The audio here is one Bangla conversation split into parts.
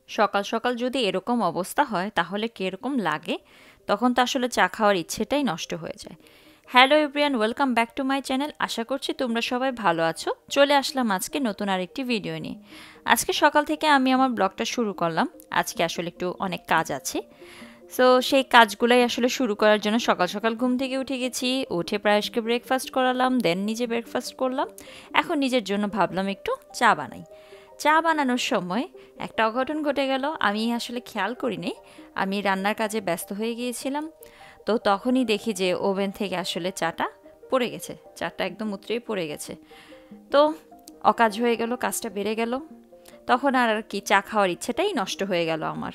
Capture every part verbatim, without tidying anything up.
সকাল সকাল যদি এরকম অবস্থা হয় তাহলে কিরকম লাগে, তখন তো আসলে চা খাওয়ার ইচ্ছেটাই নষ্ট হয়ে যায়। Hello everyone, welcome back to my channel. আশা করছি তোমরা সবাই ভালো আছো। চলে আসলাম আজকে নতুন আরেকটি ভিডিও নিয়ে। আজকে সকাল থেকে আমি আমার ব্লগটা শুরু করলাম। আজকে আসলে একটু অনেক কাজ আছে, সো সেই কাজগুলাই আসলে শুরু করার জন্য সকাল সকাল ঘুম থেকে উঠে গেছি। উঠে প্রায়শকে ব্রেকফাস্ট করালাম, দেন নিজে ব্রেকফাস্ট করলাম। এখন নিজের জন্য ভাবলাম একটু চা বানাই। চা বানানোর সময় একটা অঘটন ঘটে গেল, আমি আসলে খেয়াল করিনি। আমি রান্নার কাজে ব্যস্ত হয়ে গিয়েছিলাম, তো তখনই দেখি যে ওভেন থেকে আসলে চাটা পড়ে গেছে। চাটা একদম উতরেই পড়ে গেছে। তো অকাজ হয়ে গেল, কাজটা বেড়ে গেল। তখন আর আর কি চা খাওয়ার ইচ্ছেটাই নষ্ট হয়ে গেল আমার।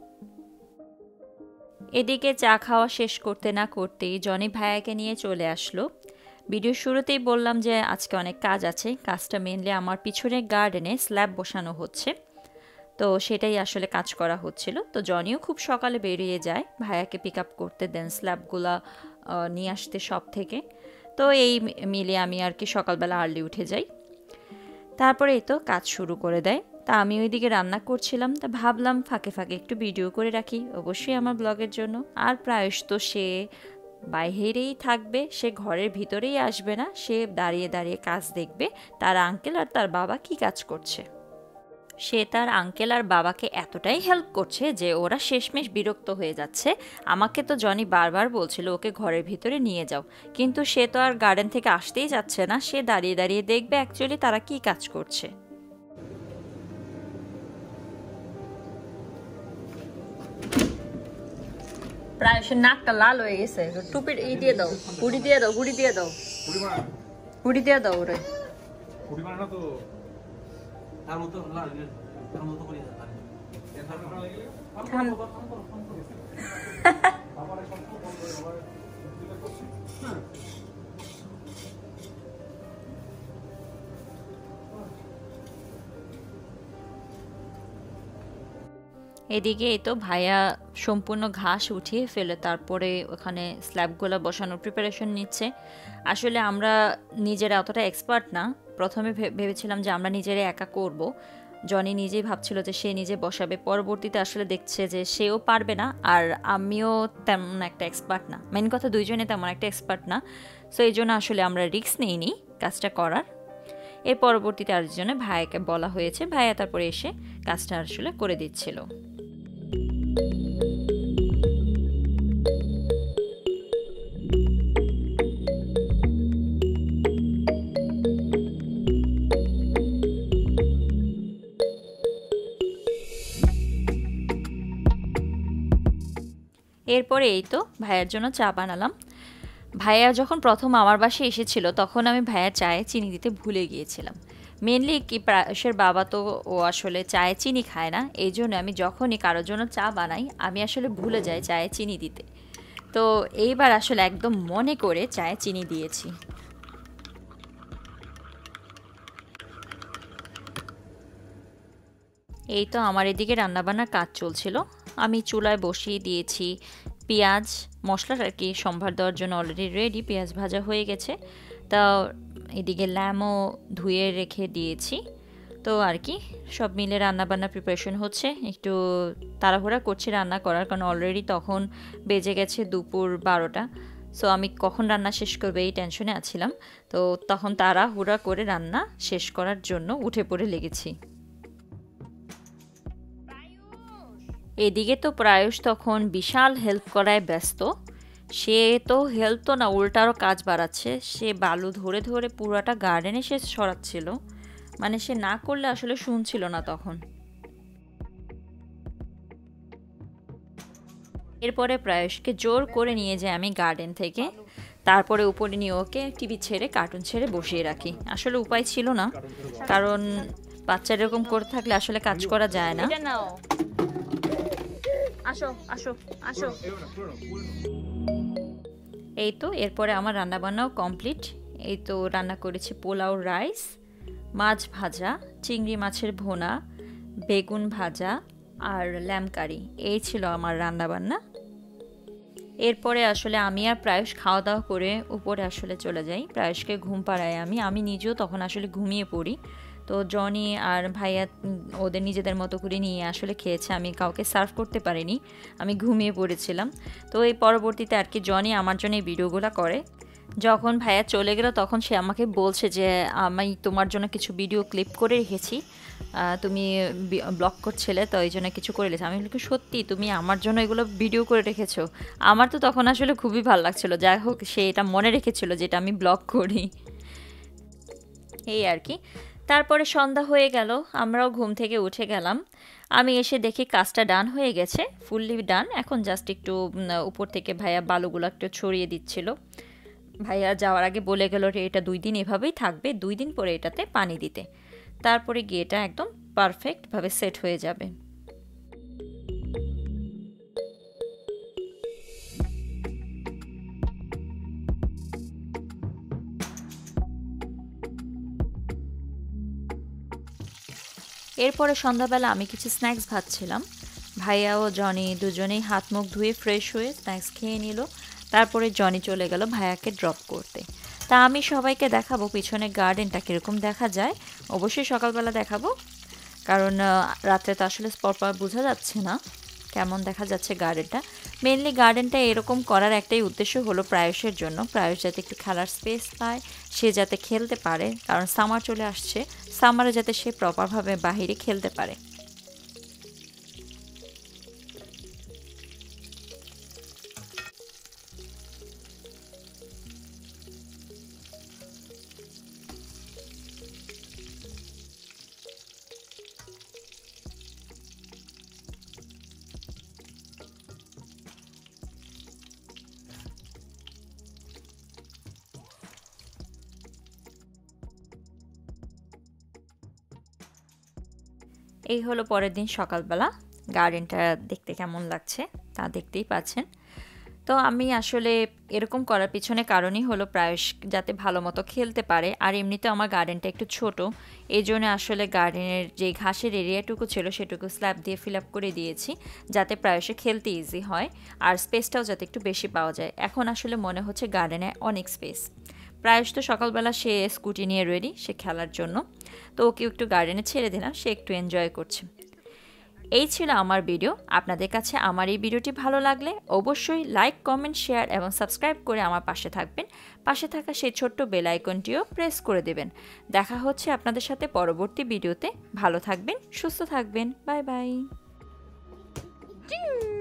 এদিকে চা খাওয়া শেষ করতে না করতেই জনি ভাইয়াকে নিয়ে চলে আসলো। ভিডিওর শুরুতেই বললাম যে আজকে অনেক কাজ আছে। কাজটা মেনলি আমার পিছনের গার্ডেনে স্ল্যাব বসানো হচ্ছে, তো সেটাই আসলে কাজ করা হচ্ছিল। তো জনিও খুব সকালে বেরিয়ে যায় ভাইয়াকে পিক আপ করতে, দেন স্ল্যাবগুলা নিয়ে আসতে সব থেকে। তো এই মিলে আমি আর কি সকালবেলা আর্লি উঠে যাই। তারপরে এই তো কাজ শুরু করে দেয়। তা আমি ওইদিকে রান্না করছিলাম, তা ভাবলাম ফাঁকে ফাঁকে একটু ভিডিও করে রাখি, অবশ্যই আমার ব্লগের জন্য। আর প্রায়শ তো সে বাইরেই থাকবে, সে ঘরের ভিতরেই আসবে না, সে দাঁড়িয়ে দাঁড়িয়ে কাজ দেখবে তার আঙ্কেল আর তার বাবা কি কাজ করছে। সে তার আঙ্কেল আর বাবাকে এতটাই হেল্প করছে যে ওরা শেষমেশ বিরক্ত হয়ে যাচ্ছে। আমাকে তো জনি বারবার বলছিল ওকে ঘরের ভিতরে নিয়ে যাও, কিন্তু সে তো আর গার্ডেন থেকে আসতেই যাচ্ছে না। সে দাঁড়িয়ে দাঁড়িয়ে দেখবে অ্যাকচুয়ালি তারা কি কাজ করছে। প্রায় সে নাকটা লাল হয়ে গেছে। টুপির ই দিয়ে দাও, হুড়ি দিয়ে দাও, হুড়ি দিয়ে দাও, হুড়ি দিয়ে দাও ওরে। হুড়ি বানানো তো তার মতো লাল তার মতো করে দাও। এদিকে এই তো ভাইয়া সম্পূর্ণ ঘাস উঠিয়ে ফেলে তারপরে ওখানে স্ল্যাবগুলো বসানোর প্রিপারেশন নিচ্ছে। আসলে আমরা নিজেরা অতটা এক্সপার্ট না। প্রথমে ভেবেছিলাম যে আমরা নিজেরা একা করব। জনি নিজেই ভাবছিল যে সে নিজে বসাবে, পরবর্তীতে আসলে দেখছে যে সেও পারবে না আর আমিও তেমন একটা এক্সপার্ট না। মেন কথা দুইজনে তেমন একটা এক্সপার্ট না, সো এই জন্য আসলে আমরা রিস্ক নিইনি কাজটা করার। এর পরবর্তীতে আরেকজনে ভাইয়াকে বলা হয়েছে, ভাইয়া তারপরে এসে কাজটা আসলে করে দিচ্ছিল। এরপরে এই তো ভাইয়ার জন্য চা বানালাম। ভাইয়া যখন প্রথম আমার বাসায় এসেছিল তখন আমি ভাইয়া চায়ে চিনি দিতে ভুলে গিয়েছিলাম। মেনলি কি প্রায়শের বাবা তো ও আসলে চায়ে চিনি খায় না, এই জন্য আমি যখনই কারোর জন্য চা বানাই আমি আসলে ভুলে যাই চায়ে চিনি দিতে। তো এইবার আসলে একদম মনে করে চায়ে চিনি দিয়েছি। এই তো আমার এদিকে রান্নাবান্নার কাজ চলছিল। আমি চুলায় বসিয়ে দিয়েছি পেঁয়াজ, মশলাটা আর কি সম্ভার দেওয়ার জন্য অলরেডি রেডি, পেঁয়াজ ভাজা হয়ে গেছে। তা এদিকে ল্যামও ধুয়ে রেখে দিয়েছি। তো আর কি সব মিলে রান্নাবান্না প্রিপারেশন হচ্ছে। একটু তাড়াহুড়া করছি রান্না করার, কারণ অলরেডি তখন বেজে গেছে দুপুর বারোটা। সো আমি কখন রান্না শেষ করবে এই টেনশনে আছিলাম। তো তখন তাড়াহুড়া করে রান্না শেষ করার জন্য উঠে পড়ে লেগেছি। এদিকে তো প্রায়শ তখন বিশাল হেল্প করায় ব্যস্ত। সে তো হেল্প তো না, উল্টারও কাজ বাড়াচ্ছে। সে বালু ধরে ধরে পুরাটা গার্ডেনে সে সরাচ্ছিল, মানে সে না করলে আসলে শুনছিল না তখন। এরপরে প্রায়শকে জোর করে নিয়ে যাই আমি গার্ডেন থেকে, তারপরে উপরে নিয়ে ওকে টিভি ছেড়ে কার্টুন ছেড়ে বসিয়ে রাখি। আসলে উপায় ছিল না, কারণ বাচ্চা এরকম করে থাকলে আসলে কাজ করা যায় না। আসো আসো আসো। এই তো এরপরে আমার রান্নাবান্নাও কমপ্লিট। এই তো রান্না করেছি পোলাও, রাইস, মাছ ভাজা, চিংড়ি মাছের ভোনা, বেগুন ভাজা আর ল্যাম কারি। এই ছিল আমার রান্নাবান্না। এরপরে আসলে আমি আর প্রায়শ খাওয়া দাওয়া করে উপরে আসলে চলে যাই। প্রায়শকে ঘুম পাড়াই আমি আমি নিজেও তখন আসলে ঘুমিয়ে পড়ি। তো জনি আর ভাইয়া ওদের নিজেদের মতো করে নিয়ে আসলে খেয়েছে, আমি কাউকে সার্ভ করতে পারিনি, আমি ঘুমিয়ে পড়েছিলাম। তো এই পরবর্তীতে আর কি জনি আমার জন্য এই ভিডিওগুলো করে। যখন ভাইয়া চলে গেল তখন সে আমাকে বলছে যে আমি তোমার জন্য কিছু ভিডিও ক্লিপ করে রেখেছি, তুমি ব্লগ করছিলে তো এই জন্য কিছু করে রেখেছি। আমি বলি সত্যি তুমি আমার জন্য এগুলো ভিডিও করে রেখেছো? আমার তো তখন আসলে খুবই ভালো লাগছিলো, যাই হোক সে এটা মনে রেখেছিল যেটা আমি ব্লগ করি, এই আর কি। তারপরে সন্ধ্যা হয়ে গেল, আমরাও ঘুম থেকে উঠে গেলাম। আমি এসে দেখি কাজটা ডান হয়ে গেছে, ফুললি ডান। এখন জাস্ট একটু উপর থেকে ভাইয়া বালুগুলো একটু ছড়িয়ে দিচ্ছিল। ভাইয়া যাওয়ার আগে বলে গেল যে এটা দুই দিন এভাবেই থাকবে, দুই দিন পরে এটাতে পানি দিতে, তারপরে গিয়ে এটা একদম পারফেক্টভাবে সেট হয়ে যাবে। এরপরে সন্ধ্যাবেলা আমি কিছু স্ন্যাক্স ভাজছিলাম, ভাইয়া ও জনি দুজনেই হাত মুখ ধুয়ে ফ্রেশ হয়ে স্ন্যাক্স খেয়ে নিল। তারপরে জনি চলে গেল ভাইয়াকে ড্রপ করতে। তা আমি সবাইকে দেখাবো পিছনে গার্ডেনটা কীরকম দেখা যায়, অবশ্যই সকালবেলা দেখাবো, কারণ রাত্রে তো আসলে স্পট বোঝা যাচ্ছে না কেমন দেখা যাচ্ছে গার্ডেনটা। মেনলি গার্ডেনটা এরকম করার একটাই উদ্দেশ্য হলো প্রায়শের জন্য, প্রায়শ যাতে একটু খেলার স্পেস পায়, সে যাতে খেলতে পারে, কারণ সামার চলে আসছে, সামারে যাতে সে প্রপারভাবে বাহিরে খেলতে পারে। এই হলো পরের দিন সকালবেলা, গার্ডেনটা দেখতে কেমন লাগছে তা দেখতেই পাচ্ছেন। তো আমি আসলে এরকম করার পিছনে কারণই হলো প্রায়শ যাতে ভালো মতো খেলতে পারে, আর এমনিতে আমার গার্ডেনটা একটু ছোট, এই জন্য আসলে গার্ডেনের যে ঘাসের এরিয়াটুকু ছিল সেটুকু স্ল্যাব দিয়ে ফিল আপ করে দিয়েছি যাতে প্রায়শই খেলতে ইজি হয়, আর স্পেসটাও যাতে একটু বেশি পাওয়া যায়। এখন আসলে মনে হচ্ছে গার্ডেনে অনেক স্পেস। প্রায়শ তো সকালবেলা সে স্কুটি নিয়ে রেডি সে খেলার জন্য, তো ওকে একটু গার্ডেনে ছেড়ে দিলাম, সে একটু এনজয় করছে। এই ছিল আমার ভিডিও। আপনাদের কাছে আমার এই ভিডিওটি ভালো লাগলে অবশ্যই লাইক, কমেন্ট, শেয়ার এবং সাবস্ক্রাইব করে আমার পাশে থাকবেন। পাশে থাকা সেই ছোট্ট বেল আইকনটিও প্রেস করে দেবেন। দেখা হচ্ছে আপনাদের সাথে পরবর্তী ভিডিওতে। ভালো থাকবেন, সুস্থ থাকবেন, বাই বাই।